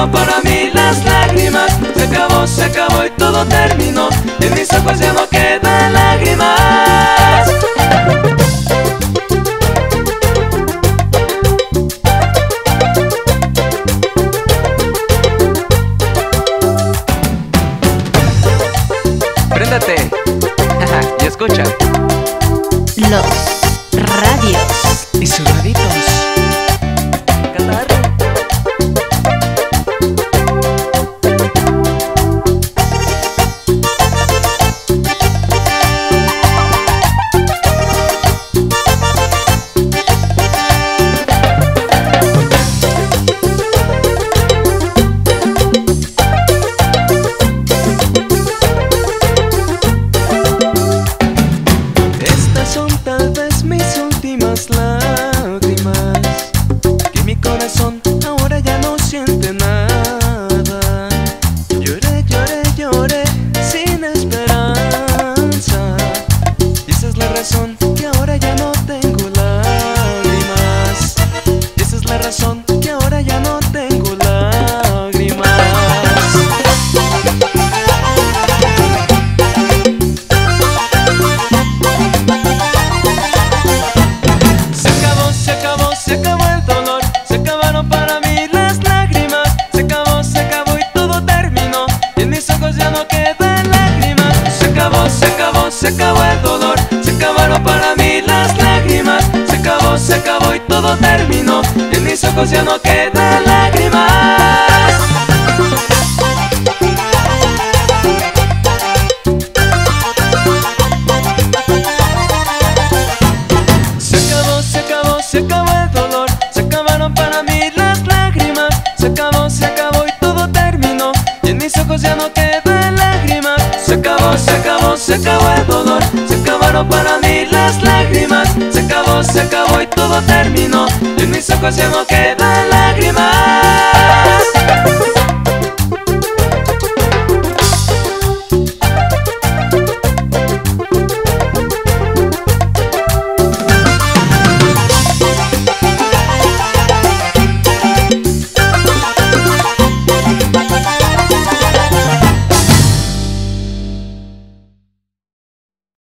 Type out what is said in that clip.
acabaron para mí las lágrimas. Se acabó y todo terminó. En mis ojos ya no quedan lágrimas. Préndate y escucha Los Radios y sus raditos. Cantar. Son tal vez mis últimas lágrimas, que mi corazón ahora ya no siente nada. Lloré, lloré, lloré sin esperanza, y esa es la razón que ahora ya no tengo lágrimas. Y esa es la razón que ahora ya no tengo lágrimas. Se acabó el dolor, se acabaron para mí las lágrimas. Se acabó y todo terminó. Y en mis ojos ya no quedan lágrimas. Se acabó el dolor, se acabaron para mí las lágrimas. Se acabó y todo terminó. Y en mis ojos ya no quedan lágrimas. Se acabó el dolor, se acabaron para mí las lágrimas. Se acabó y todo terminó. Y en mis ojos ya no quedan lágrimas. Se acabó el dolor, se acabaron para mí las lágrimas. Se acabó y todo terminó. Y en mis ojos ya no quedan lágrimas.